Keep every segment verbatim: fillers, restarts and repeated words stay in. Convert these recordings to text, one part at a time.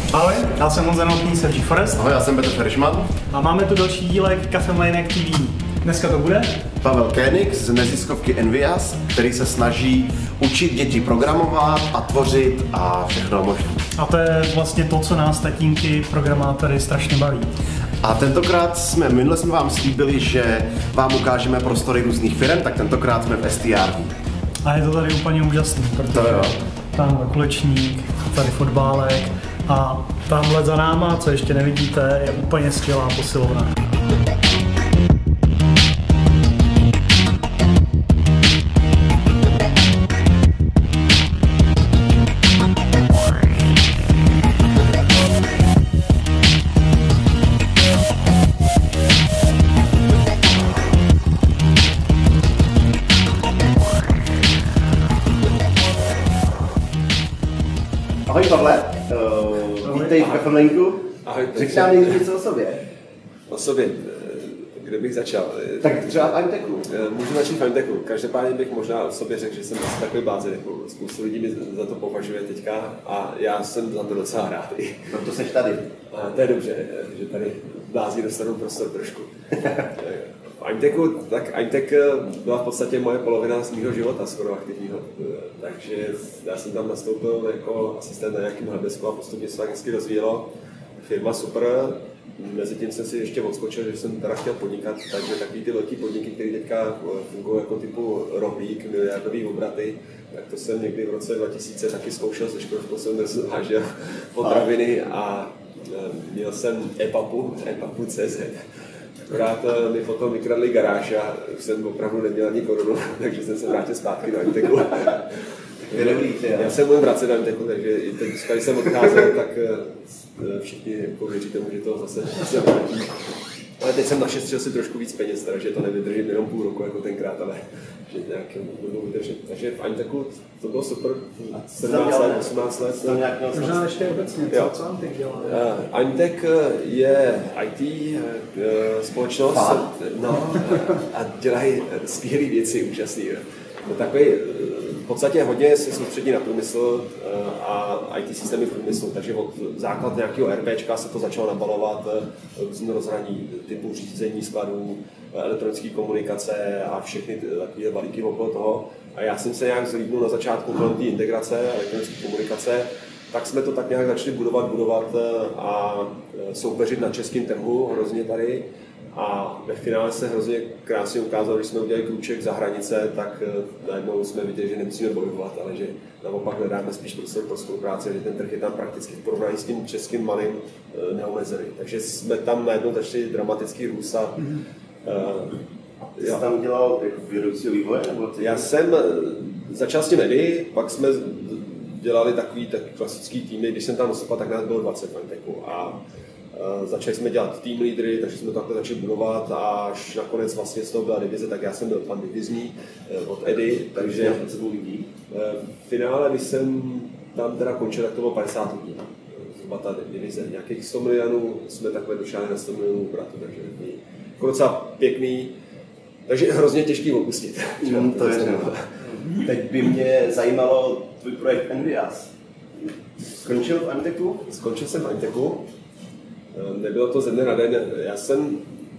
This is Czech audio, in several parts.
Ahoj, já jsem Honza Novotný, Sergi Forest. Ahoj, já jsem Petr Feršman. A máme tu další dílek Cafe Mlejnek T V. Dneska to bude Pavel Koenig z neziskovky Envias, který se snaží učit děti programovat a tvořit a všechno možné. A to je vlastně to, co nás tatínky programátory strašně baví. A tentokrát jsme, minule jsme vám slíbili, že vám ukážeme prostory různých firm, tak tentokrát jsme v S T R V. A je to tady úplně úžasný, protože to jo. Tamhle kulečník, tady fotbálek a tamhle za náma, co ještě nevidíte, je úplně skvělá posilovna. Ahoj Pavle, uh, vítej v Cafe Mlejnku. Ahoj. Řekni nám někdo něco o sobě. O sobě, kde bych začal? Tak třeba v IMTechu. Můžu začít v IMTechu. Každopádně bych možná o sobě řekl, že jsem asi takový blázen, jako spoustu lidí mi za to považuje teďka a já jsem za to docela rád. Proto seš tady. A to je dobře, že tady blází dostanou prostor trošku. V IMTechu, tak IMTech byla v podstatě moje polovina z mého života skoro aktivního, takže já jsem tam nastoupil jako asistent na nějakým helpdesku a postupně se tak hezky rozvíjelo. Firma super, mezitím jsem si ještě odskočil, že jsem teda chtěl podnikat, takže takový ty velký podniky, které teďka fungují jako typu Rohlík, miliardový obraty, tak to jsem někdy v roce dva tisíce taky zkoušel se Škodovkou, jsem rozvážel potraviny a měl jsem e-papu, e-papu tečka cé zet. Akorát mi potom vykradli garáž a jsem opravdu neměl ani korunu, takže jsem se vrátil zpátky do IMTechu. Já jsem můj vracet do IMTechu, takže i teď, když jsem odcházel, tak všichni jako věří tomu, že to zase se vrátí. Ale teď jsem našetřil si trošku víc peněz, takže to nevydržím jenom půl roku jako tenkrát, ale že nějakým budu vydržet. Takže v IMTechu to bylo super, sedmnáct let, osmnáct let. Možná ještě obecně, co, co IMTech dělá? Uh, IMTech je I T uh, společnost no, a dělají skvělé věci, úžasný. Takový, v podstatě hodně se soustředí na průmysl a I T systémy průmyslu, takže od základ nějakého RPčka se to začalo nabalovat různé rozhraní typu řízení skladů, elektronické komunikace a všechny takové balíky okolo toho. A já jsem se nějak zlídnul na začátku kolem té integrace, elektronické komunikace, tak jsme to tak nějak začali budovat, budovat a soupeřit na českém trhu hrozně tady. A ve finále se hrozně krásně ukázalo, když jsme udělali krůček za hranice, tak najednou jsme viděli, že nemusíme bojovat, ale že naopak hledáme spíš prostor pro spolupráci, že ten trh je tam prakticky v porovnání s tím českým malým neomezený. Takže jsme tam najednou začali dramatický růst a mm-hmm. uh, Jsi tam udělal jako vedoucí vývoje? Já jsem začal s tím Edy, pak jsme dělali takový, takový klasický týmy, když jsem tam nastoupil, tak nás bylo dvacet v IMTechu a Uh, začali jsme dělat team leadery, takže jsme to takhle začali budovat a až nakonec vlastně z toho byla divize, tak já jsem byl pan divizní uh, od Edy, takže uh, v finále, když jsem tam teda končil, tak to bylo padesát lidí, zhruba ta divize, nějakých sto milionů, jsme takhle došáli na sto milionů obratu, takže jako docela pěkný, takže hrozně těžký opustit. Mm, to je Teď by mě zajímalo tvůj projekt Envias. Skončil v IMTechu? Skončil jsem v IMTechu. Nebylo to ze dne na den, já jsem,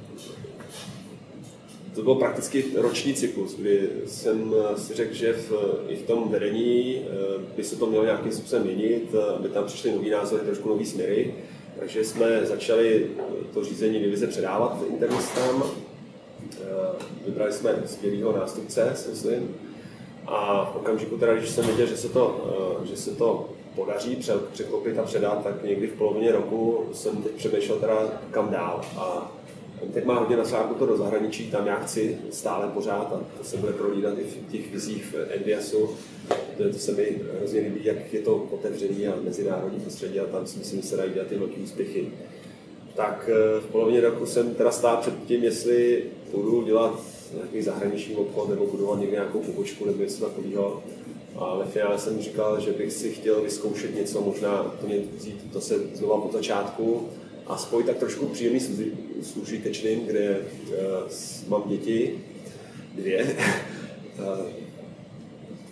to byl prakticky roční cyklus, kdy jsem si řekl, že v, i v tom vedení by se to mělo nějakým způsobem měnit, aby tam přišly nový názory, trošku nový směry, takže jsme začali to řízení divize předávat internistám, vybrali jsme skvělého nástupce, si myslím, a v okamžiku teda, když jsem viděl, že se to, že se to podaří překlopit a předat, tak někdy v polovině roku jsem teď přemýšlel teda kam dál. A teď má hodně nasáhnuto do zahraničí, tam já chci stále pořád a to se bude prolídat i v těch vizích v Enviasu. To, to se mi hrozně líbí, jak je to otevřený a mezinárodní prostředí a tam si myslím, že se dají dělat ty velké úspěchy. Tak v polovině roku jsem teda stál před tím, jestli budu dělat nějaký zahraniční obchod nebo budovat někde nějakou pobočku nebo něco takového. A ve finále jsem říkal, že bych si chtěl vyzkoušet něco, možná to mě vzít to se znova od začátku a spojit tak trošku příjemný s užitečným, kde uh, mám děti, dvě. Uh,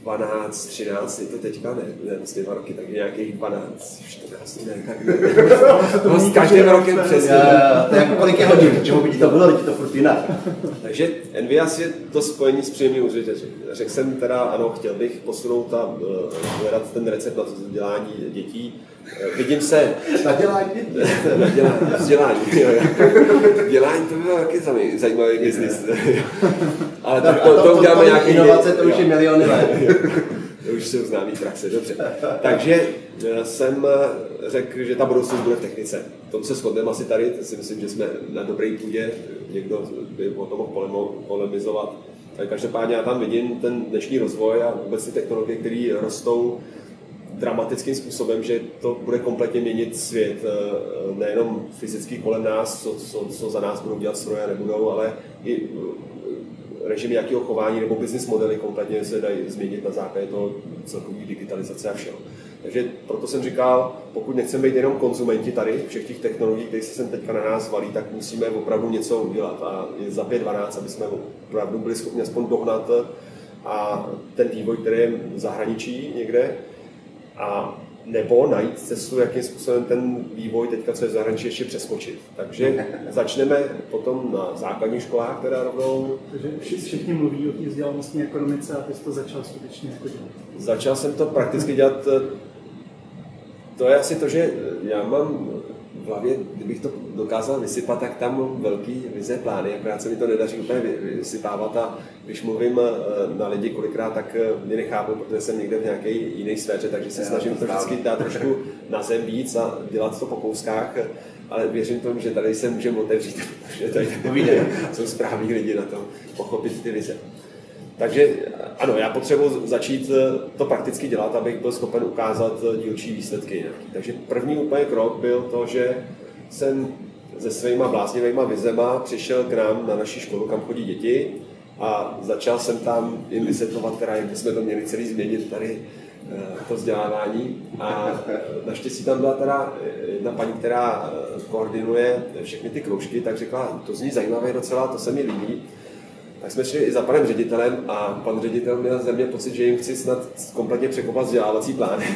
dvanáct, třináct, je to teďka ne, ne vlastně dva roky, takže nějakých dvanáct, čtrnáct, ne, tak ne. No, s každým rokem přesně. To je jako kolik je hodin, čemu by ti to bylo, ti to furt jinak. Takže Envias je to spojení s příjemným užitěčem. Řekl jsem teda, ano, chtěl bych posunout a hledat ten recept na vzdělání dětí. Vidím se... Na dělání dětí? Na dělání, vzdělání. Dělání to bylo taky zajímavý biznis. Ale to, to, to, to uděláme nějaký... Inovace, to už je miliony let. To už jsou známý praxe, dobře. Takže jsem řekl, že ta budoucnost bude v technice. V tom se shodneme asi tady, si myslím, že jsme na dobré půdě, někdo by o tom mohl polemizovat. Každopádně já tam vidím ten dnešní rozvoj a vůbec ty technologie, které rostou dramatickým způsobem, že to bude kompletně měnit svět, nejenom fyzicky kolem nás, co, co, co za nás budou dělat stroje a nebudou, ale i režimy jakého chování nebo business modely kompletně se dají změnit na základě toho celkové digitalizace a všeho. Takže proto jsem říkal, pokud nechceme být jenom konzumenti tady všech těch technologií, které se sem teďka na nás valí, tak musíme opravdu něco udělat. A je za pět dvanáct, aby jsme opravdu byli schopni aspoň dohnat a ten vývoj, který je v zahraničí někde, a nebo najít cestu, jakým způsobem ten vývoj teďka, co je v zahraničí, ještě přeskočit. Takže začneme potom na základních školách, která rovnou... Takže všichni mluví o té vzdělanostní ekonomice a ty jsi to začal skutečně dělat. Začal jsem to prakticky dělat. To je asi to, že já mám v hlavě, kdybych to dokázal vysypat, tak tam mám velký vize, plány, akorát se mi to nedaří úplně vysypávat a když mluvím na lidi kolikrát, tak mě nechápu, protože jsem někde v nějaké jiné sféře, takže se snažím to vždycky dát trošku na zem víc a dělat to po kouskách, ale věřím tomu, že tady se můžeme otevřít, protože tady jsou správní lidi na to pochopit ty vize. Takže ano, já potřebuji začít to prakticky dělat, abych byl schopen ukázat dílčí výsledky nějaký. Takže první úplně krok byl to, že jsem se svýma bláznivýma vizema přišel k nám na naši školu, kam chodí děti a začal jsem tam jim vysvětlovat, teda, jak bychom to měli celý změnit tady to vzdělávání. A naštěstí tam byla teda jedna paní, která koordinuje všechny ty kroužky, tak řekla, to zní zajímavé docela, to se mi líbí. Tak jsme šli i za panem ředitelem a pan ředitel měl ze mě pocit, že jim chci snad kompletně překopat vzdělávací plány.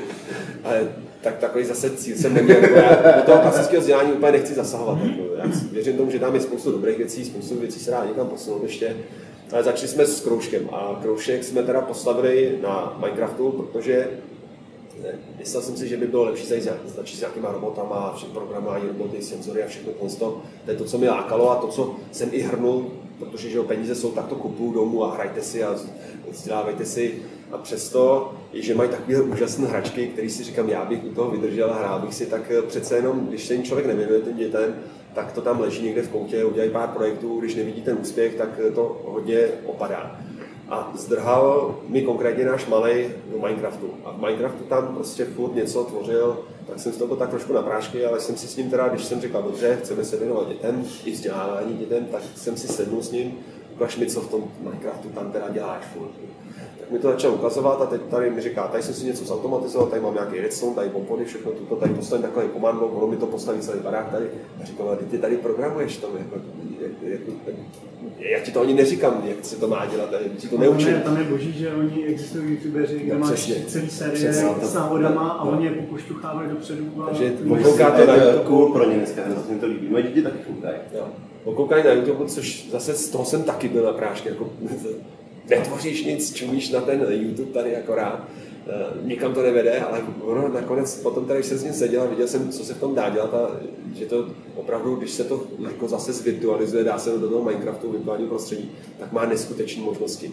Ale tak takový zase cíl jsem neměl. Já do toho klasického vzdělání úplně nechci zasahovat. Já věřím tomu, že tam je spoustu dobrých věcí, spoustu věcí se dá někam posunout ještě. Ale začali jsme s kroužkem a kroužek jsme teda postavili na Minecraftu, protože myslel jsem si, že by bylo lepší začít s nějakýma robotama, všechny programování, roboty, senzory a všechno to. To je to, co mi lákalo a to, co jsem i hrnul, protože že peníze jsou, tak to kupuju domů a hrajte si a vzdělávejte si. A přesto, že mají takové úžasné hračky, které si říkám, já bych u toho vydržel a hrál bych si, tak přece jenom, když se jim člověk nevěnuje těm dětem, tak to tam leží někde v koutě, udělají pár projektů, když nevidí ten úspěch, tak to hodně opadá. A zdrhal mi konkrétně náš malej do Minecraftu. A v Minecraftu tam prostě furt něco tvořil, tak jsem z toho tak trošku na prášky, ale jsem si s ním teda, když jsem říkal, dobře, chceme se věnovat dětem, i vzdělávání dětem, tak jsem si sednul s ním, ukaž mi, co v tom Minecraftu tam teda děláš furt. Tak mi to začal ukazovat a teď tady mi říká, tady jsem si něco zautomatizoval, tady mám nějaký redstone, tady bombody, všechno tuto, tady postavím takové komando, ono mi to postaví celý barák tady. A říkal, ale ty tady programuješ to, jako, jak, jak, já ti to ani neříkám, jak se to má dělat, já ti to neučím. Tam je, tam je boží, že oni existují youtubeři, kde máš celý série s návodama a oni je popoštuchávají dopředu. Takže okouká to na YouTube pro ně dneska, mě to líbí, moje děti taky koukají. Okoukají na YouTube, což zase z toho jsem taky byl na prášky, jako netvoříš nic, čumíš na ten YouTube tady akorát. Nikam to nevede, ale ono nakonec potom tady, když jsem s ním seděl a viděl jsem, co se v tom dá dělat a že to opravdu, když se to jako zase zvirtualizuje, dá se do toho Minecraftu virtuálního prostředí, tak má neskutečné možnosti.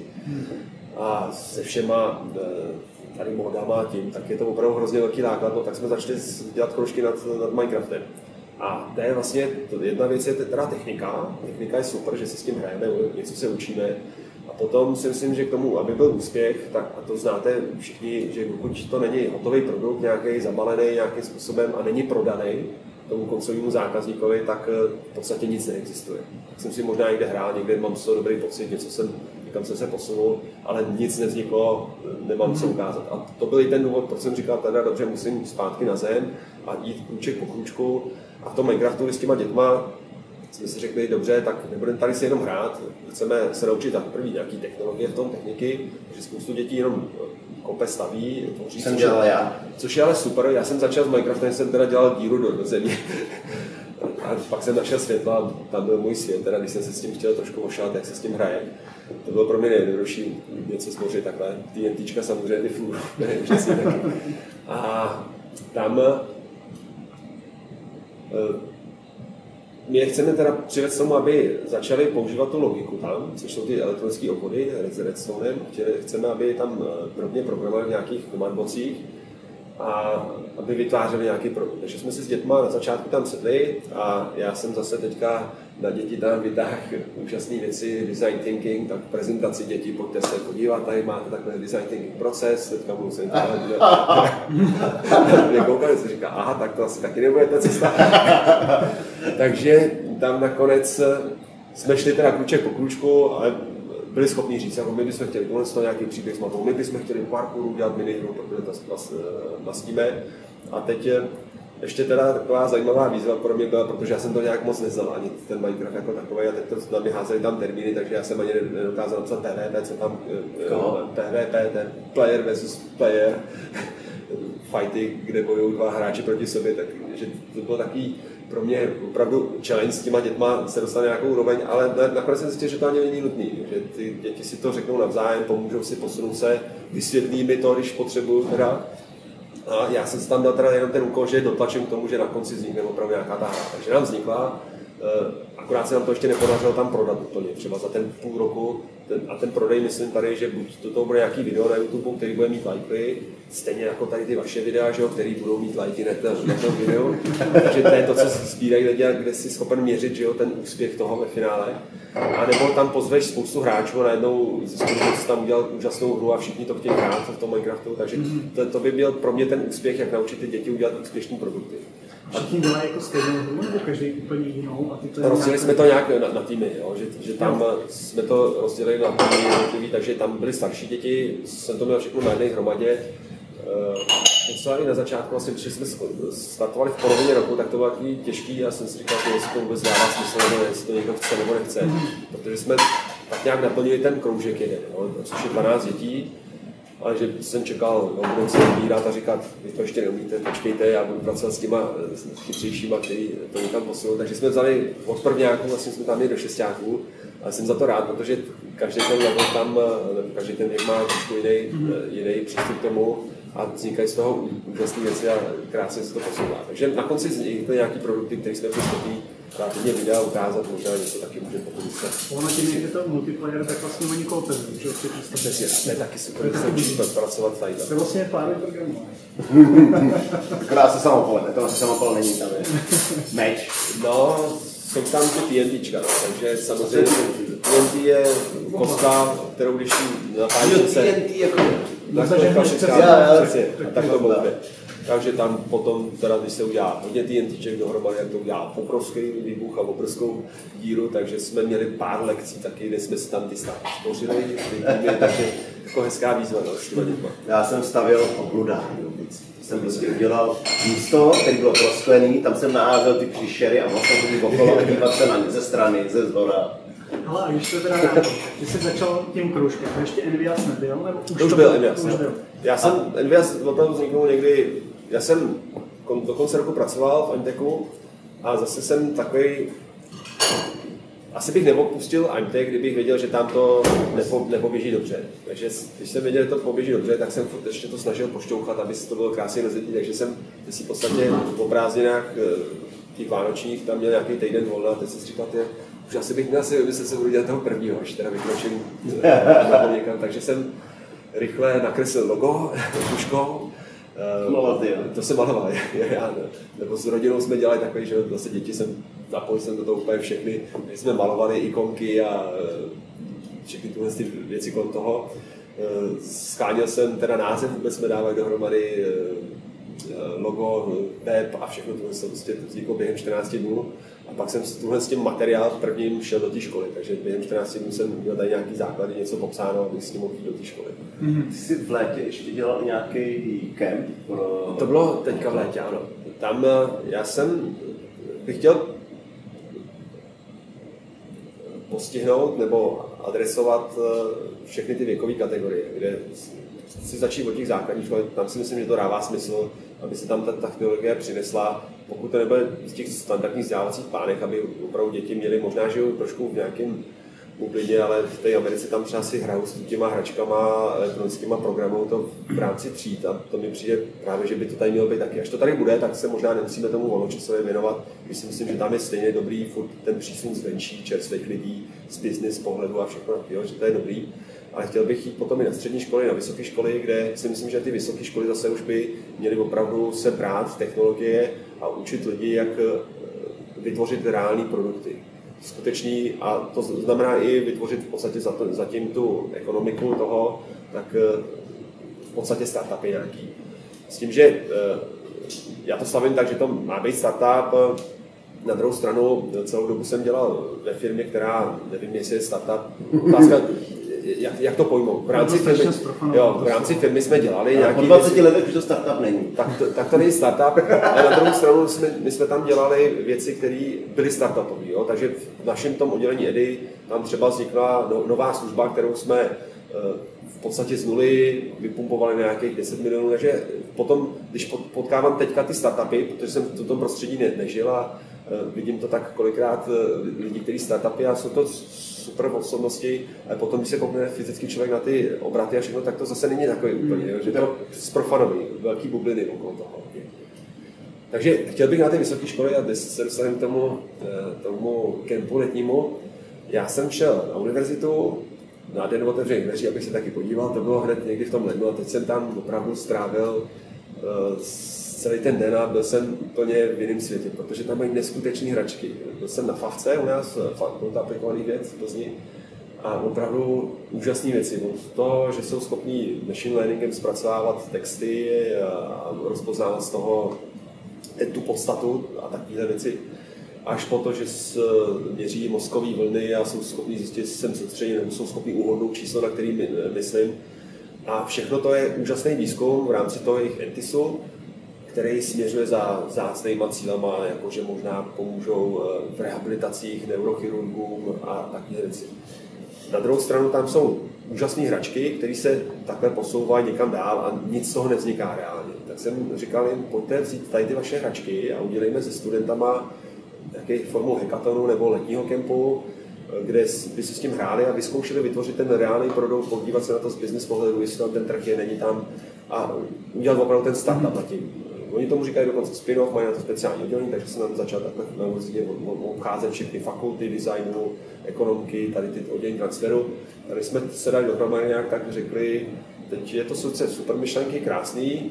A se všema tady modama a tím, tak je to opravdu hrozně velký náklad, no, tak jsme začali dělat kroužky nad, nad Minecraftem. A to je vlastně, jedna věc je teda technika, technika je super, že si s tím hrajeme, něco se učíme. A potom si myslím, že k tomu, aby byl úspěch, tak a to znáte všichni, že pokud to není hotový produkt, nějaký zabalený nějakým způsobem a není prodaný tomu koncovému zákazníkovi, tak v podstatě nic neexistuje. Tak jsem si možná někde hrál, někde mám z toho dobrý pocit, něco jsem, někam jsem se posunul, ale nic nevzniklo, nemám co ukázat. A to byl i ten důvod, proč jsem říkal, teda dobře, musím zpátky na zem a jít krůček po krůčku. A v tom Minecraftu s těma dětma jsme si řekli, dobře, tak nebudeme tady si jenom hrát, chceme se naučit tak první nějaký technologie v tom, techniky, že spoustu dětí jenom kope staví, tvoří, jsem dělal já. Což je ale super, já jsem začal s Minecraftem, jsem teda dělal díru do, do země. A pak jsem našel světla, tam byl můj svět, teda když jsem se s tím chtěl trošku ošát, jak se s tím hraje. To bylo pro mě nejjednodušší něco stvořit takhle. TNTčka samozřejmě ty fungují, přesně taky. A tam my chceme teda přivést tomu, aby začali používat tu logiku tam, což jsou ty elektronické obvody s redstonem. Chceme, aby tam prvně programovali v nějakých command blocích a aby vytvářeli nějaký produkt. Takže jsme si s dětma na začátku tam sedli a já jsem zase teďka na děti tam vytáhl úžasné věci, design thinking, tak prezentaci dětí, pojďte se podívat, tady máte takhle design thinking proces, teďka budu se mě koukali, se říká, aha, tak to asi taky nebude ta cesta. Takže tam nakonec jsme šli teda kruček po kručku, ale byli schopni říct, jako my bychom chtěli tohle nějaký příběh s mapou, my bychom chtěli parkour udělat minihru, protože to vlastníme. A teď ještě teda taková zajímavá výzva pro mě byla, protože já jsem to nějak moc neznal, ani ten Minecraft jako takový, a teď to na mě házeli tam termíny, takže já jsem ani nedokázal napsat P V P, co tam, P V P, ten player versus player, fighty, kde bojují dva hráči proti sobě, takže to bylo takový pro mě opravdu challenge s těma dětma se dostane nějakou úroveň, ale nakonec jsem zjistil, že to ani není nutný, že ty děti si to řeknou navzájem, pomůžou si, posunou se, vysvětlí mi to, když potřebuju teda. A já jsem tam dal teda jenom ten úkol, že dotlačím k tomu, že na konci vznikne opravdu nějaká ta hra. Takže nám vznikla, akorát se nám to ještě nepodařilo tam prodat úplně, třeba za ten půl roku. Ten, a ten prodej, myslím tady, že buď to, to bude nějaký video na YouTube, který bude mít lajky, stejně jako tady ty vaše videa, že jo, který budou mít lajky na tom videu. Takže to je to, co sbírají lidi, kde jsi schopen měřit, že jo, ten úspěch toho ve finále. A nebo tam pozveš spoustu hráčů a najednou zjistíš, že jsi tam udělal úžasnou hru a všichni to chtějí hrát v tom Minecraftu, takže to, to by byl pro mě ten úspěch, jak naučit ty děti udělat úspěšné produkty. Všichni dělají jako stejnou hru, nebo každý úplně jinou? A ty to rozdělili nějak... jsme to nějak na, na týmy, jo? Že, že tam no. jsme to rozdělili na týmy jednotlivý, takže tam byly starší děti, jsem to měl všechno na jedné hromadě. Docela i na začátku, vlastně, když jsme startovali v polovině roku, tak to bylo takový těžký a jsem si říkal, že jestli to vůbec dává smysl, nebo jestli to někdo chce nebo nechce, protože jsme tak nějak naplnili ten kroužek jeden, jo? Což je dvanáct dětí. Ale že jsem čekal, no, budeme se vybírat a říkat, vy to ještě neumíte, počkejte, já budu pracovat s těma chytřejšíma, který to někam posunou. Takže jsme vzali od prvňáků, vlastně jsme tam měli do šestáků, ale jsem za to rád, protože každý ten level tam, každý ten věk má trošku jiný, mm-hmm. jiný přístup k tomu a vznikají z toho úžasné věci a krásně se to posouvá. Takže na konci vznikly nějaký produkty, které jsme schopni krátkodně videa ukázat, možná něco taky můžeme potom se. Ono tím, jak je to multiplayer, tak vlastně oni koupili, že jo? To je taky super, že se učí pracovat tady. To je vlastně pár programů. Akorát se samopole, to asi samopole není, tam je meč. No, jsou tam ty TNTčka, no, takže samozřejmě T N T je kostka, kterou když napálíte se... T N T jako... Tak to je klasická, přesně, a tak to bude. Takže tam potom, teda, když se udělá hodně TNTček dohromady, jak to udělá obrovský výbuch a obrovskou díru, takže jsme měli pár lekcí taky, kde jsme si tam ty stavy spořili, takže jako hezká výzva, no, s těma dětma. Já jsem stavěl obludách, jsem prostě udělal místo, který bylo prosklený, tam jsem naházel ty příšery a mohl jsem chodit okolo a dívat se na ně ze strany, ze zhora. Hele, a když to teda, když jsi začal tím kroužkem, to ještě Envias nebyl, nebo už to, už to byl byl? Envias, už byl. Já jsem, Envias opravdu vzniknul někdy, já jsem do konce roku pracoval v Imtechu a zase jsem takový, asi bych neopustil Imtech, kdybych věděl, že tam to nepo, nepoběží dobře. Takže když jsem věděl, že to poběží dobře, tak jsem ještě to snažil pošťouchat, aby se to bylo krásně rozjetý, takže jsem si v podstatě po prázdninách těch vánočních tam měl nějaký týden volna a teď jsem si říkal, že už asi bych měl si vymyslet, se budu dělat toho prvního, až teda vykročím někam, takže jsem rychle nakreslil logo tuškou. Uh, to jsem maloval, já, nebo s rodinou jsme dělali takový, že zase děti jsem, zapojil jsem do toho úplně všechny, my jsme malovali ikonky a všechny tyhle ty věci kolem toho. Skáněl jsem teda název, vůbec jsme dávali dohromady logo, web a všechno tohle se prostě vzniklo během čtrnácti dnů. A pak jsem tuhle s tím materiál prvním šel do té školy, takže během čtrnácti dnů jsem měl tady nějaký základy, něco popsáno, abych s tím mohl jít do té školy. Mm-hmm. Ty jsi v létě ještě dělal nějaký kemp? Pro... To bylo teďka v létě, ano. Tam já jsem bych chtěl postihnout nebo adresovat všechny ty věkové kategorie, kde si začít od těch základních škol, tam si myslím, že to dává smysl, aby se tam ta technologie přinesla, pokud to nebude z těch standardních vzdělávacích plánech, aby opravdu děti měly, možná žijou trošku v nějakém bublině, ale v té Americe tam třeba si hrajou s těma hračkama, elektronickýma programou to v rámci tříd a to mi přijde právě, že by to tady mělo být taky. Až to tady bude, tak se možná nemusíme tomu volnočasově věnovat. My si myslím, že tam je stejně dobrý furt ten přísun zvenčí, čerstvých lidí, z business pohledu a všechno, jo, že to je dobrý. Ale chtěl bych jít potom i na střední školy, na vysoké školy, kde si myslím, že ty vysoké školy zase už by měly opravdu se brát technologie a učit lidi, jak vytvořit reální produkty. Skutečný, a to znamená i vytvořit v podstatě zatím tu ekonomiku toho, tak v podstatě startupy nějaký. S tím, že já to stavím tak, že to má být startup, na druhou stranu celou dobu jsem dělal ve firmě, která, nevím, jestli je startup, otázka, jak, jak to pojmout. V rámci, firmy, jo, v rámci firmy jsme dělali nějaký... Po dvaceti letech už to startup není. Tak to, tak to není startup, ale na druhou stranu jsme, my jsme tam dělali věci, které byly startupové. Takže v našem tom oddělení Edy tam třeba vznikla no, nová služba, kterou jsme v podstatě z nuly vypumpovali nějakých deset milionů. Takže potom, když potkávám teďka ty startupy, protože jsem v tom prostředí ne, nežil a vidím to tak kolikrát lidí, kteří startupy a jsou to super osobnosti, ale potom, když se koukne fyzický člověk na ty obraty a všechno, tak to zase není takový úplně, jo, že to zprofanový, velký bubliny okolo toho. Takže chtěl bych na té vysoké školy a dnes se dostaneme k tomu, tomu kempu letnímu. Já jsem šel na univerzitu, na den otevřených dveří, abych se taky podíval, to bylo hned někdy v tom lednu a teď jsem tam opravdu strávil uh, celý ten den a byl jsem úplně v jiném světě, protože tam mají neskutečné hračky. Byl jsem na FAVce u nás, Fakulta aplikovaných věd v Plzni, a opravdu úžasné věci. Od toho, že jsou schopní machine learningem zpracovávat texty a rozpoznávat z toho tu podstatu a takové věci, až po to, že měří mozkové vlny a jsou schopní zjistit, jestli jsem soustředěn, nebo jsou schopní uhodnout číslo, na který myslím. A všechno to je úžasný výzkum v rámci toho jejich entisu, který směřuje za vzácnýma cílama, jakože možná pomůžou v rehabilitacích neurochirurgům a takové věci. Na druhou stranu tam jsou úžasné hračky, které se takhle posouvají někam dál a nic z toho nevzniká reálně. Tak jsem říkal jim, pojďte vzít tady ty vaše hračky a udělejme se studentama nějaký formou hackathonu nebo letního kempu, kde by si s tím hráli a vyzkoušeli vytvořit ten reálný produkt, podívat se na to z business pohledu, jestli tam ten trh je, není tam a udělat opravdu ten startup nad tím. Oni tomu říkají dokonce spin-off, mají na to speciální oddělení, takže jsem nám začal takhle na univerzitě obcházet všechny fakulty, designu, ekonomiky, tady ty oddělení transferu. Tady jsme se dali dohromady nějak tak řekli, teď je to sice super myšlenky, krásný,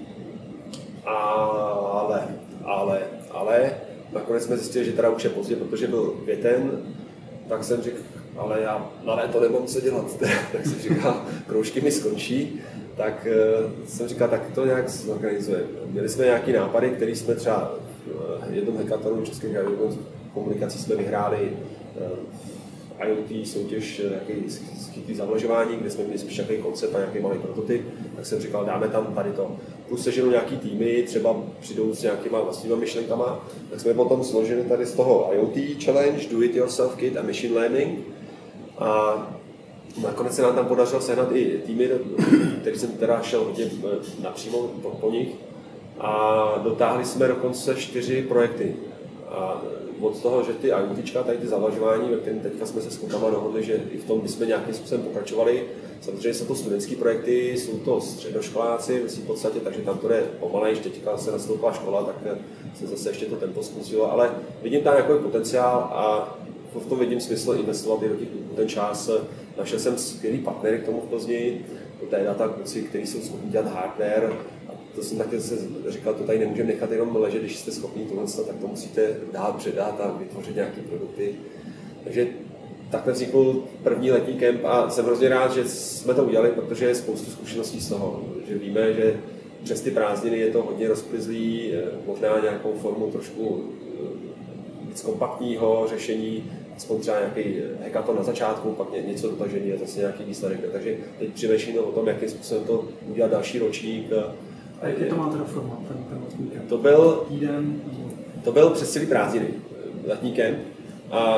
ale, ale, ale, nakonec jsme zjistili, že teda už je pozdě, protože byl květen, tak jsem řekl, ale já na léto nemám co dělat, tak jsem říkal, kroužky mi skončí. Tak uh, jsem říkal, tak to nějak zorganizujeme. Měli jsme nějaké nápady, které jsme třeba v jednom hackathonu České komunikací jsme vyhráli uh, IoT soutěž nějaký chytrý zavlažování, kde jsme měli spíš nějaký koncept a nějaký malý prototyp, tak jsem říkal, dáme tam tady to. Plus seženou nějaký týmy, třeba přijdou s nějakýma vlastníma myšlenkama, tak jsme potom složili tady z toho IoT challenge, do it yourself kit a machine learning. A nakonec se nám tam podařilo sehnat i týmy, který jsem teda šel hodně napřímo po, po nich a dotáhli jsme dokonce čtyři projekty. A od toho, že ty IoTčka, tady ty zavlažování, ve kterém teďka jsme se s klukama dohodli, že i v tom bychom nějakým způsobem pokračovali. Samozřejmě jsou to studentské projekty, jsou to středoškoláci v podstatě, takže tam to jde pomalej, že teďka se nastoupila škola, tak se zase ještě to tempo zkusilo, ale vidím tam nějaký potenciál a v tom vidím smysl investovat i do těch ten čas. Našel jsem skvělý partnery k tomu v Plzni, to je data kluci, kteří jsou schopni dělat hardware. A to jsem taky se říkal, to tady nemůžeme nechat jenom ležet, když jste schopni tohle, tak to musíte dát, předat a vytvořit nějaké produkty. Takže takhle vznikl první letní kemp a jsem hrozně rád, že jsme to udělali, protože je spoustu zkušeností z toho, že víme, že přes ty prázdniny je to hodně rozplyzlý, možná nějakou formu trošku víc kompaktního řešení, aspoň třeba nějaký hackathon na začátku, pak něco dotažení a zase nějaký výsledek. Takže teď přemýšlíme o tom, jakým způsobem to udělat další ročník. A jaký to má teda format, ten, ten letní kemp? To byl, týden? to byl přes celý prázdniny letní kemp a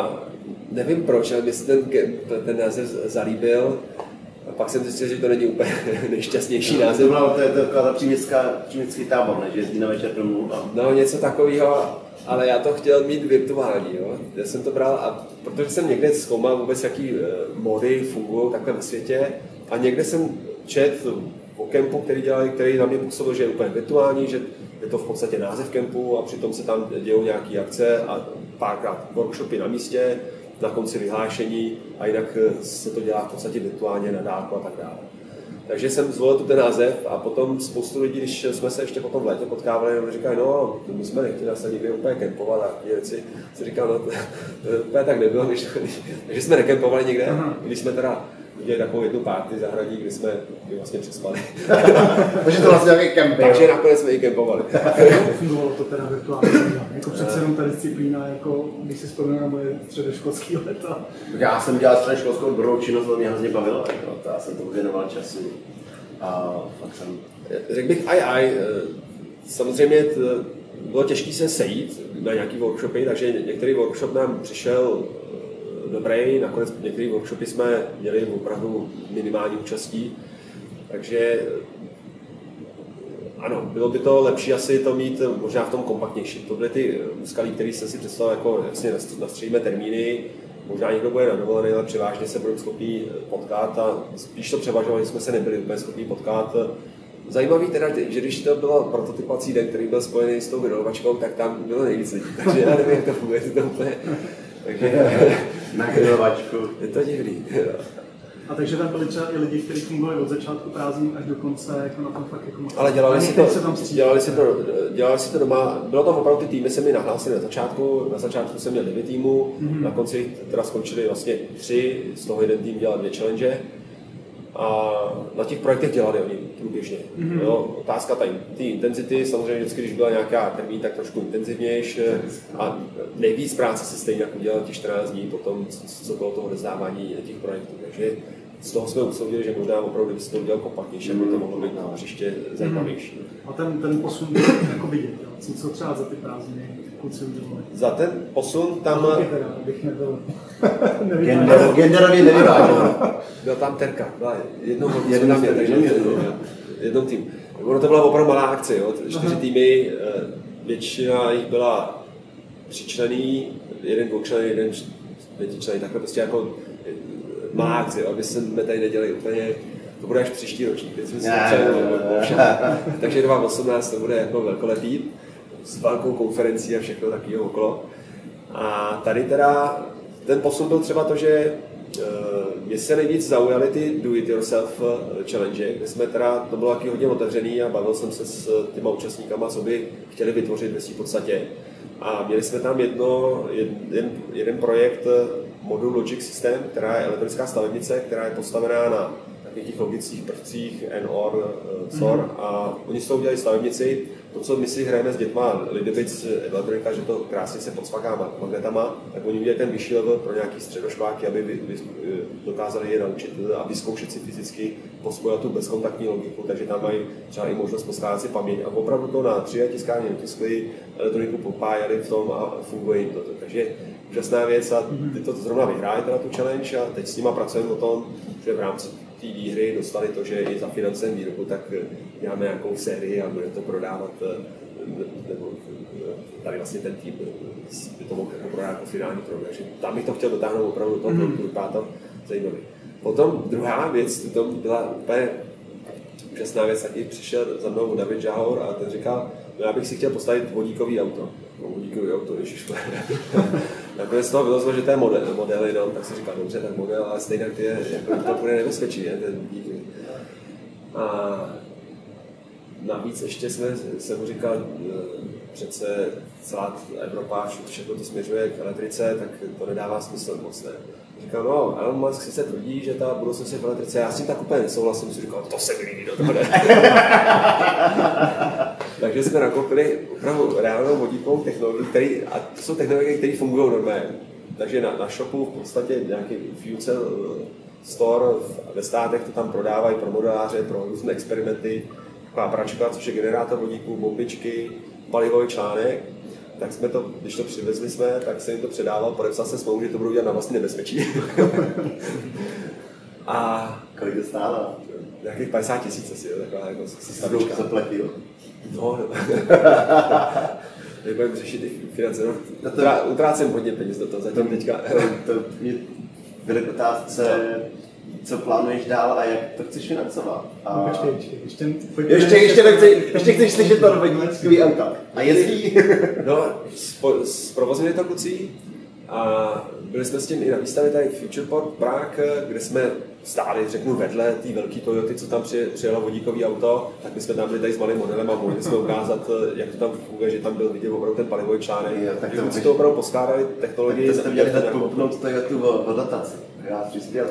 nevím proč, ale mi se ten, ten název zalíbil. A pak jsem zjistil, že to není úplně nejšťastnější název. To byla to je taková příměstský tábor, ne? Že jezdí na večer domů. A... No něco takového, ale já to chtěl mít virtuální. Jo? Já jsem to bral, a protože jsem někde zkoumal vůbec, jaký mody fungují takhle ve světě, a někde jsem četl o kempu, který dělali, který na mě působil, že je úplně virtuální, že je to v podstatě název kempu a přitom se tam dějou nějaké akce a párkrát workshopy na místě, na konci vyhlášení, a jinak se to dělá v podstatě virtuálně na dálku a tak dále. Takže jsem zvolil tu ten název a potom spoustu lidí, když jsme se ještě potom v létě potkávali, říkají, no, my jsme nechtěli nás nikdy úplně kempovat a takové věci. Jsem říkal, no, to, to úplně tak nebylo, když, takže jsme nekempovali nikde, když jsme teda udělali takovou jednu party zahradí, kdy jsme vlastně přespali. Takže to vlastně nějaký kempy. Takže nakonec jsme i kempovali. Fungovalo to teda virtuálně, jako přece jenom ta disciplína, jako když si vzpomínám na moje středoškolský leta. Já jsem dělal středoškolskou odborovou činnost, to mě hrozně bavilo, no, já jsem tomu věnoval času. A fakt jsem... Řekl bych aj, aj, samozřejmě bylo těžké se sejít na nějaký workshopy, takže některý workshop nám přišel dobrý, nakonec některé workshopy jsme měli opravdu minimální účastí, takže ano, bylo by to lepší asi to mít možná v tom kompaktnější. To byly ty úskalí, které jsem si představil, jako jasně nastřelíme termíny, možná někdo bude na dovolené, ale převážně se budeme schopni potkat a spíš to převažovalo, že jsme se nebyli úplně schopni potkat. Zajímavý teda, že když to byl prototypací den, který byl spojený s tou vyrolovačkou, tak tam bylo nejvíc lidí, takže já nevím, jak to funguje, to úplně... Takže na grilovačku. Je to divný. A takže tam byli třeba i lidi, kteří fungovali od začátku prázdnin až do konce, jako na tom fakt jako moc. Ale dělali si to, se dělali si to, dělali si to doma. Bylo to opravdu, ty týmy se mi nahlásily na začátku. Na začátku jsem měl devět týmů, mm-hmm. na konci teda skončili vlastně tři, z toho jeden tým dělal dvě challenge. A na těch projektech dělali oni průběžně. Mm-hmm. Jo, otázka té intenzity, samozřejmě vždycky, když byla nějaká termín, tak trošku intenzivnější. A nejvíc práce se stejně jako udělal těch čtrnáct dní potom, co bylo toho rozdávání těch projektů. Takže z toho jsme usoudili, že možná opravdu, kdyby se to udělal kompaktnější, aby to mohlo být na příště zajímavější. A ten, ten posun byl jako vidět, jo? Co, co třeba za ty prázdniny kluci udělali? Za ten posun tam... Teda, abych nebyl... Gender, genderově nevyvážen. Byla tam Terka, byla jednou jedna mě, takže jednou tým. Ono to byla opravdu malá akce, jo? Čtyři týmy, většina jich byla tříčlenný, jeden dvoučlenný, jeden pětičlenný, takhle prostě jako malá akce, jo? Aby jsme tady nedělali úplně, to bude až příští ročník, teď jsme si takže dva tisíce osmnáct to bude jako velkolepý, s velkou konferencí a všechno takového okolo. A tady teda ten posun byl třeba to, že mě se nejvíc zaujaly ty do-it-yourself challenge, kde jsme teda, to bylo taky hodně otevřený a bavil jsem se s těma účastníkama, co by chtěli vytvořit ve svým podstatě. A měli jsme tam jedno, jeden, jeden projekt Modul Logic System, která je elektronická stavebnice, která je postavená na takových těch logických prvcích N O R, S O R, mm-hmm. a oni z toho udělali stavebnici. To, co my si hrajeme s dětma, Lidovic, elektronika, že to krásně se podsvaká magnetama, tak oni udělají ten vyšší level pro nějaký středoškoláky, aby vy, vy, dokázali je naučit a vyzkoušet si fyzicky pospojat tu bezkontaktní logiku, takže tam mají třeba i možnost poskládat si paměť a opravdu to na tři D tiskárně otiskli, elektroniku popájeli v tom a funguje jim to. Takže úžasná věc a ty to zrovna vyhráli teda tu challenge a teď s nima pracujeme o tom, že v rámci té výhry dostali to, že i za financem výrobu, tak děláme nějakou sérii a budeme to prodávat, nebo tady vlastně ten tým by to mohl prodávat jako finální produkt, takže tam bych to chtěl dotáhnout opravdu do toho produktu, vypadá to zajímavý. Potom druhá věc, to byla úplně úžasná věc, taky přišel za mnou David Žáhor a ten říkal, no já bych si chtěl postavit vodíkový auto. No, vodíkový auto, ježišmarja. Nakonec z toho vylozilo, že to je model, model jenom, tak si říkal, dobře, tak model, ale stejně ty je, jako to bude nebezpečí, je, ten vodíkový. A navíc ještě jsme, jsem mu říkal, přece celá Evropa, všechno to směřuje k elektrice, tak to nedává smysl moc, ne? Říkal, no, Elon Musk si se tvrdí, že ta budoucnost je v elektrice, já s tím tak úplně nesouhlasím, si říkal, to se mi líbí do toho ne. Takže jsme nakoupili opravdu reálnou vodíkovou technologii, který, a to jsou technologie, které fungují normálně. Takže na, na shopu v podstatě nějaký fuel cell store ve státech to tam prodávají pro modeláře, pro různé experimenty, taková pračka, což je generátor vodíku, bombičky, palivový článek. tak jsme to, když to přivezli jsme, tak jsem jim to předával, podepsal jsem smlouvu, že to budou dělat na vlastní nebezpečí. A kolik to stálo? Nějakých padesát tisíc asi, jo, taková jako stavička. Zaplatil? No, no. Nebudeme řešit ty finance, no. Utrácím hodně peněz do toho zatím teďka. To mě byly k otázce, co plánuješ dál a jak to chceš financovat. A... No, počkej, počkej, ještě, ještě, ještě, nechci, ještě chceš slyšet to skvělý auta. A jezdí? No, zprovozili to kluci a byli jsme s tím i na výstavě tady Futureport Prague, kde jsme stáli, řeknu, vedle té velké Toyoty, co tam přijelo vodíkový auto, tak my jsme tam byli tady s malým modelem a mohli jsme ukázat, jak to tam funguje, že tam byl vidět opravdu ten palivový článek. Je, tak že jsme to opravdu poskládali technologii. Tak to jste měli hned koupnout Toyotu o dotaci. Já přispěli.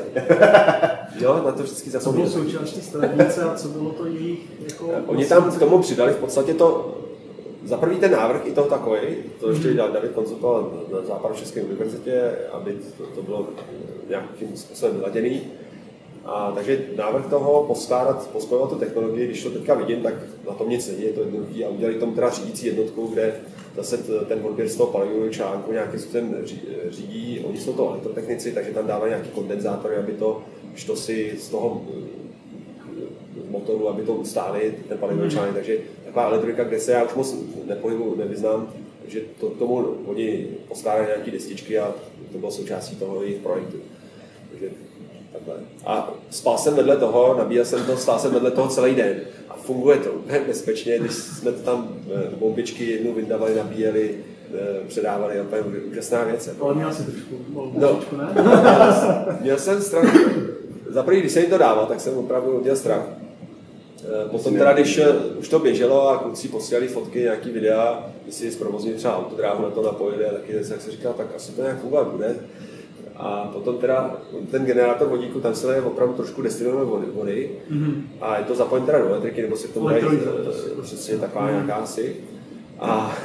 Jo, na to vždycky zapomněli. Co bylo součástí stavebnice a co bylo to jejich jako... Oni tam k tomu přidali v podstatě to, za první ten návrh i toho takový, to ještě mm. David konzultoval na Západočeské univerzitě, aby to, to bylo nějakým způsobem vyladěný. A takže návrh toho poskládat, pospojovat tu technologii, když to teďka vidím, tak na tom nic není, je to jednoduchý a udělali tomu teda řídící jednotku, kde zase ten odběr z toho palivového článku nějakým způsobem řídí, oni jsou to elektrotechnici, takže tam dávají nějaký kondenzátory, aby to, když to si z toho motoru, aby to ustáli, ten palivový článek, takže taková elektrika, kde se já už moc nepohybu, nevyznám, takže to, k tomu oni poskládají nějaké destičky a to bylo součástí toho jejich projektu. Takže takhle. A spal jsem vedle toho, nabíjel jsem to, stál jsem vedle toho celý den a funguje to úplně bezpečně, když jsme to tam bombičky jednu vydávali, nabíjeli, předávali, úplně úžasná věc. Ale měl jsi trošku bombičku, no, ne? Měl jsem strach. Za první, když jsem jim to dával, tak jsem opravdu měl strach. Potom teda, když už to běželo a kluci posílali fotky, nějaký videa, když si zprovoznili třeba autodráhu na to napojili a taky tak se říkal, tak asi to nějak fungovat bude. A potom teda ten generátor vodíku, tam se leje opravdu trošku destilované vody, vody mm-hmm. a je to zapojen teda do elektriky, nebo se k tomu dají přesně taková mm-hmm. nějaká asi. A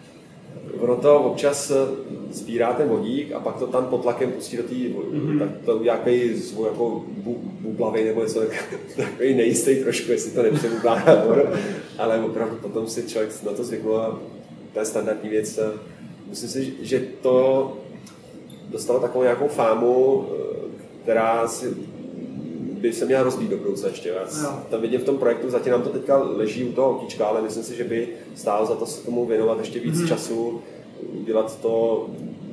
ono to občas sbírá ten vodík a pak to tam pod tlakem pustí do té vody, mm-hmm. tak to nějaký zvuk jako bu, bublavej nebo něco takový nejistý trošku, jestli to nepřebublá, ale opravdu potom si člověk na to zvyknul a to je standardní věc. Myslím si, že to dostalo takovou nějakou fámu, která si by se měla rozbít do budoucna ještě. Já tam vidím v tom projektu, zatím nám to teďka leží u toho otíčka, ale myslím si, že by stálo za to se tomu věnovat ještě víc mm-hmm. času, udělat to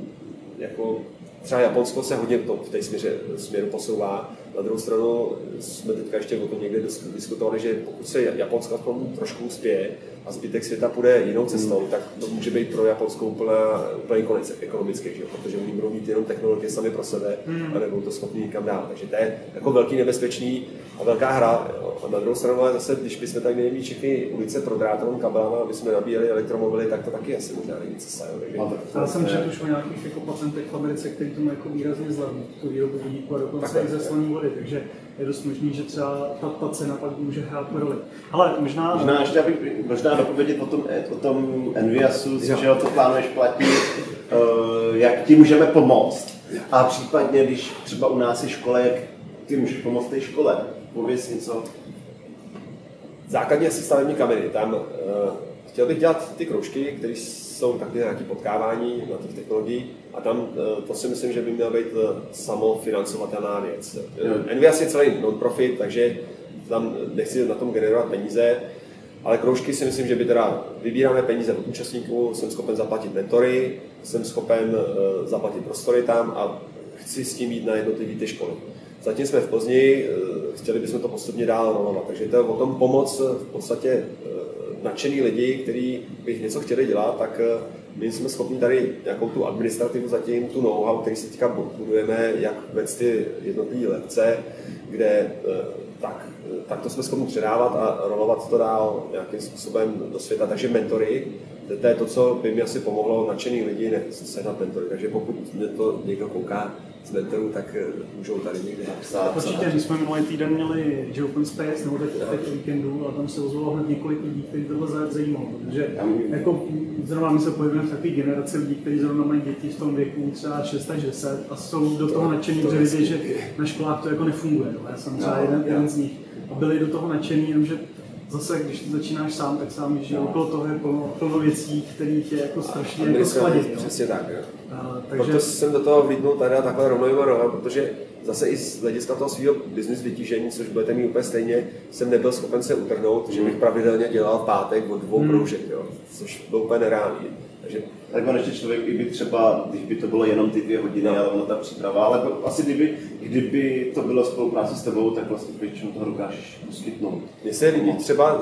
jako třeba Japonsko se hodně v té směře, směru posouvá. Na druhou stranu jsme teďka ještě o tom někde diskutovali, že pokud se Japonsko trošku uspěje a zbytek světa půjde jinou cestou, mm. tak to může být pro Japonsko úplně, úplně konec ekonomický, že? Protože oni budou mít jenom technologie sami pro sebe mm. a nebudou to schopni nikam dál. Takže to je jako velký nebezpečný a velká hra. Jo. A na druhou stranu, ale zase, když bychom tak měli mít všechny ulice prodrátovým kabelama, aby jsme nabíjeli elektromobily, tak to taky asi možná není cesta. Já jsem četl už o nějakých jako patentech v Americe, který tomu jako výrazně zlevní tu výrobu vodíku a dokonce i ze slané vody, takže je dost možný, že třeba ta, ta cena pak může hrát roli. Ale možná... Možná ještě, abych, možná dopovědět o tom, o tom Enviasu, z čeho to plánuješ platit, uh, jak ti můžeme pomoct. A případně, když třeba u nás je škola, jak ty můžeš pomoct té škole. Pověz něco. Základně asi stavební kameny. Tam uh, chtěl bych dělat ty kroužky, které jsou taky nějaké potkávání na těch technologií a tam uh, to si myslím, že by měla být uh, samofinancovatelná věc. Uh, Envias je celý non-profit, takže tam nechci na tom generovat peníze, ale kroužky si myslím, že by teda vybíráme peníze od účastníků, jsem schopen zaplatit mentory, jsem schopen uh, zaplatit prostory tam a chci s tím jít na jednotlivé ty školy. Zatím jsme v Plzni, chtěli bychom to postupně dál rolovat, takže to je o tom pomoc v podstatě nadšený lidi, kteří by něco chtěli dělat, tak my jsme schopni tady nějakou tu administrativu zatím, tu know-how, který si teďka budujeme, jak vést ty jednotlivé lekce, kde tak, tak to jsme schopni předávat a rolovat to dál nějakým způsobem do světa, takže mentory, to je to, co by mi asi pomohlo nadšený lidi sehnat mentory, takže pokud to někdo kouká z mentorů, tak můžou tady někde napsat. Určitě, my jsme minulý týden měli Open Space, nebo teď, teď víkendu, a tam se ozvalo hned několik lidí, kteří tohle zajímalo, protože jako zrovna my se pohybujeme v takové generaci lidí, kteří zrovna mají děti v tom věku třeba šest až deset a jsou do toho nadšení, že vidí, že na školách to jako nefunguje. Já jsem třeba jeden, jeden z nich a byli do toho nadšení, jenomže zase, když začínáš sám, tak sám víš, že okolo toho je plno, plno věcí, kterých je jako strašně jako skladit. Přesně tak, jo. A, takže... Proto jsem do toho vlídnul tady takhle rovnojima nohama, protože zase i z hlediska toho svého business vytížení, což budete mít úplně stejně, jsem nebyl schopen se utrhnout, že bych pravidelně dělal v pátek od dvou kroužek, jo, což bylo úplně nereálný. Takže... Tak on ještě člověk, i by třeba, když by to bylo jenom ty dvě hodiny, no. ale ono ta příprava, ale asi kdyby, kdyby to bylo spolupráce s tebou, tak vlastně většinou toho dokážeš poskytnout. Mně se líbí třeba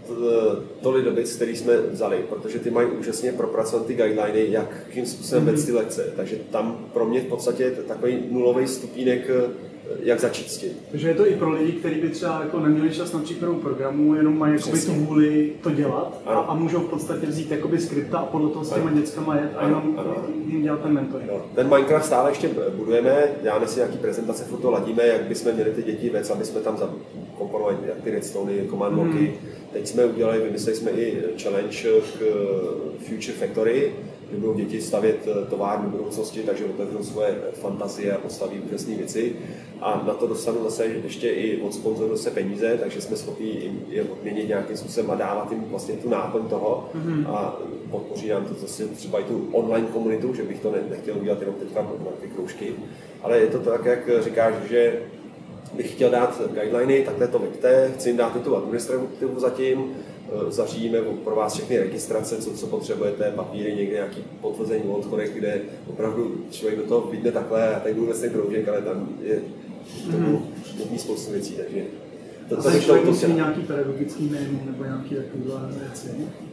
to Lidobic, který jsme vzali, protože ty mají úžasně propracované ty guideliny, jakým způsobem vést ty lekce. Takže tam pro mě v podstatě je takový nulový stupínek, jak začít s tím. Takže je to i pro lidi, kteří by třeba jako neměli čas na přípravu programu, jenom mají jakoby tu vůli to dělat a, a můžou v podstatě vzít jakoby skripta a podle toho s těma dětskama jet a jenom jim dělat ten mentoring. No, ten Minecraft stále ještě budujeme, děláme si nějaký prezentace, furt to ladíme, jak bychom měli ty děti vést, aby jsme tam zakomponovali jak ty redstony, command blocky. Hmm. Teď jsme udělali, vymysleli jsme i challenge k Future Factory, kde budou děti stavět továrny v budoucnosti, takže otevřou svoje fantazie a postaví úžasné věci. A na to dostanu zase ještě i od sponzorů se peníze, takže jsme schopni je odměnit nějakým způsobem a dávat jim vlastně tu náplň toho. Mm-hmm. A podpoří nám to zase třeba i tu online komunitu, že bych to nechtěl udělat jenom teďka na ty kroužky. Ale je to tak, jak říkáš, že bych chtěl dát guideliny, takhle to veďte, chci jim dát i tu administrativu zatím, zařídíme pro vás všechny registrace, co, co potřebujete, papíry, někde nějaký potvrzení o odchodech, kde opravdu člověk do toho vidne takhle a tak vůbec ten kroužek, ale tam je tomu nutný spoustu věcí, takže to, to, to, to musí nějaký pedagogický minimum nebo nějaký takovýhle věci.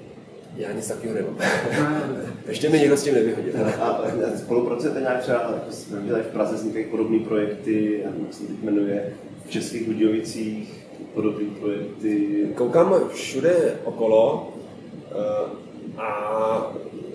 Já nic takového nemám. Ještě mi někdo s tím nevyhodil. A spolupracujete nějak třeba, jako jsme viděli v Praze, vznikají podobné projekty, jak se teď jmenuje, v Českých Budějovicích, podobné projekty? Koukám všude okolo a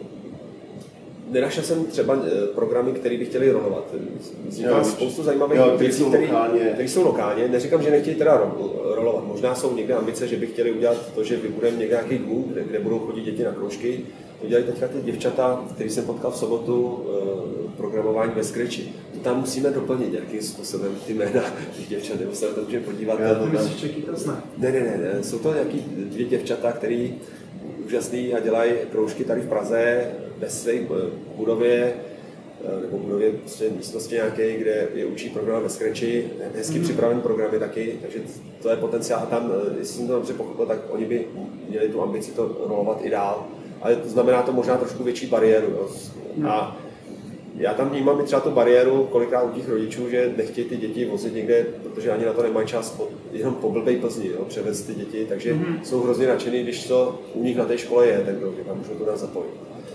nenašel jsem třeba programy, které by chtěli rolovat. Vzniká spoustu zajímavých jo, věcí, které jsou lokálně. Neříkám, že nechtějí teda rolovat. Možná jsou někde ambice, že by chtěli udělat to, že vybudeme někde nějaký dům, kde, kde budou chodit děti na kroužky. To dělají teďka ty děvčata, který jsem potkal v sobotu, programování ve Scratchi. To tam musíme doplnit nějakým způsobem ty jména těch děvčat, nebo se na to můžeme podívat. Já to myslíš Čeky Krasné? Ne, ne, ne, ne, jsou to nějaký dvě děvčata, který úžasný a dělají kroužky tady v Praze ve své budově, nebo budově prostě místnosti nějaké, kde je učí programovat ve Scratchi, hezky mm. připravený programy taky, takže to je potenciál. A tam, jestli jsem to dobře pochopil, tak oni by měli tu ambici to rolovat i dál. Ale to znamená to možná trošku větší bariéru. Jo. A já tam vnímám i třeba tu bariéru kolikrát u těch rodičů, že nechtějí ty děti vozit někde, protože ani na to nemají čas, po, jenom po blbej Plzni, jo, převést ty děti, takže mm-hmm. jsou hrozně nadšený, když to u nich na té škole je, ten kroužek, a můžou to nás zapojit.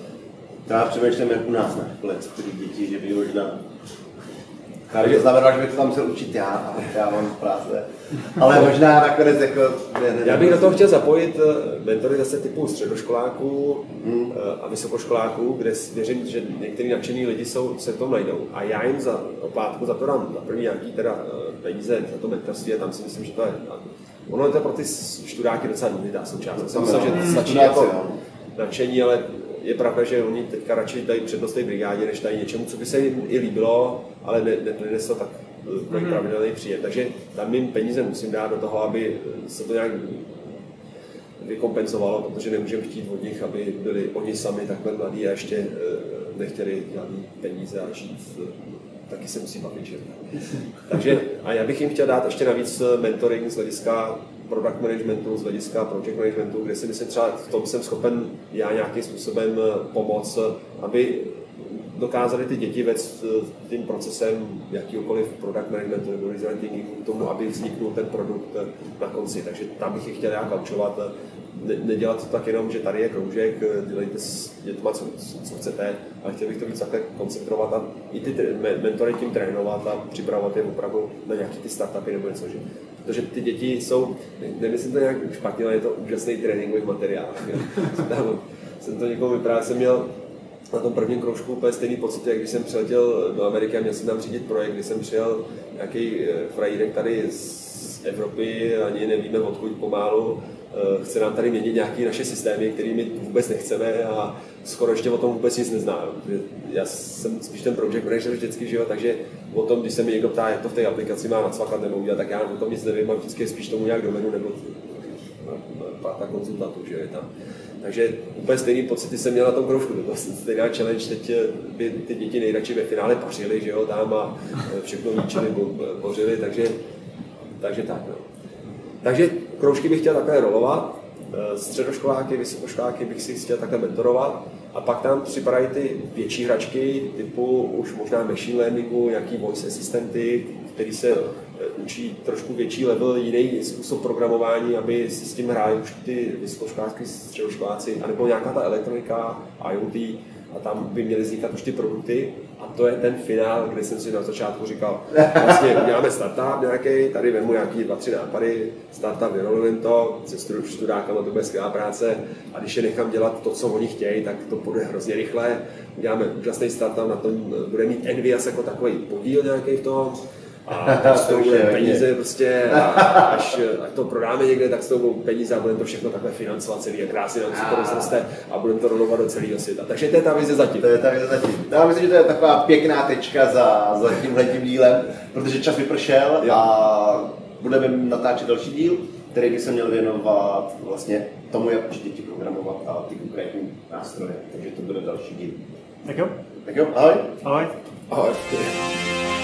Já přemýšlím, jak u nás na škole, co ty děti, že by možná... Takže to znamená, že bych to tam musel učit já a já mám práce. Ale možná nakonec jako... Ne, ne, já bych do toho chtěl zapojit mentory zase typu středoškoláků hmm. a vysokoškoláků, kde věřím, že některý nadšený lidi jsou, se v tom najdou. A já jim za oplátku za to dám za první nějaký teda peníze za to mentorství a tam si myslím, že to je... Ono je to pro ty študáky docela důležitá součást. Já jsem myslel, že to stačí jako nadšení, ale je pravda, že oni teďka radši dají přednost té brigádě, než dají něčemu, co by se jim i líbilo, ale neplyne to tak mm-hmm. pravidelný příjem. Takže tam jim peníze musím dát do toho, aby se to nějak vykompenzovalo, protože nemůžeme chtít od nich, aby byli oni sami takhle mladí a ještě nechtěli žádný peníze a žít. Taky se musí bavit, že? Takže a já bych jim chtěl dát ještě navíc mentoring z hlediska product managementu, z hlediska project managementu, kde si myslím třeba v tom jsem schopen já nějakým způsobem pomoct, aby dokázali ty děti vést tím procesem jakýkoliv product managementu nebo design thinkingu k tomu, aby vzniknul ten produkt na konci. Takže tam bych je chtěl já kaučovat. Ne, nedělat to tak jenom, že tady je kroužek, dělejte s dětma, co, co chcete, ale chtěl bych to víc takhle koncentrovat a i ty mentory tím trénovat a připravovat je opravdu na nějaké ty startupy nebo něco, že? Protože ty děti jsou, nemyslím to nějak špatně, ale je to úžasný tréninkový materiál. Jsem to někomu vyprávěl, jsem měl na tom prvním kroužku úplně stejný pocit, jak když jsem přiletěl do Ameriky a měl jsem tam řídit projekt, kdy jsem přijel nějaký frajírek tady z Evropy, ani nevíme odkud pomálu, chce nám tady měnit nějaké naše systémy, které my vůbec nechceme a skoro ještě o tom vůbec nic neznám. Já jsem spíš ten project manager vždycky, že jo, takže o tom, když se mi někdo ptá, jak to v té aplikaci má nacvakat nebo udělat, tak já o tom nic nevím a vždycky spíš tomu nějak domenu nebo parta konzultantů, že je tam. Takže úplně stejný pocity jsem měl na tom kroužku, to byla stejná challenge, teď by ty děti nejradši ve finále pařili, že jo, tam a všechno líčili, bořili, takže, takže tak, no. Takže kroužky bych chtěl takhle rolovat, středoškoláky, vysokoškoláky bych si chtěl takhle mentorovat a pak tam připadají ty větší hračky typu už možná machine learningu, nějaký voice assistenty, který se učí trošku větší level, jiný způsob programování, aby si s tím hráli už ty vysokoškoláci, středoškoláci, anebo nějaká ta elektronika, IoT, a tam by měly vznikat už ty produkty a to je ten finál, kde jsem si na začátku říkal, vlastně uděláme startup nějaký, tady vemu nějaký dva, tři nápady, startup, vyrolujeme to, se studákama to bude skvělá práce a když je nechám dělat to, co oni chtějí, tak to půjde hrozně rychle, uděláme úžasný startup, na tom bude mít Envias jako takový podíl nějaký v tom, a tak z toho bude peníze prostě a až, až to prodáme někde, tak z toho budou peníze a budeme to všechno takhle financovat celý a krásně nám to rozroste a budeme to rolovat do celého světa. Takže to je ta vize zatím. To je ta vize zatím. Já myslím, že to je taková pěkná tečka za, za tímhletím dílem, protože čas vypršel jo. A budeme natáčet další díl, který by se měl věnovat vlastně tomu, jak učit děti programovat a ty konkrétní nástroje. Takže to bude další díl. Tak jo. Tak jo, ahoj. Ahoj. Ahoj.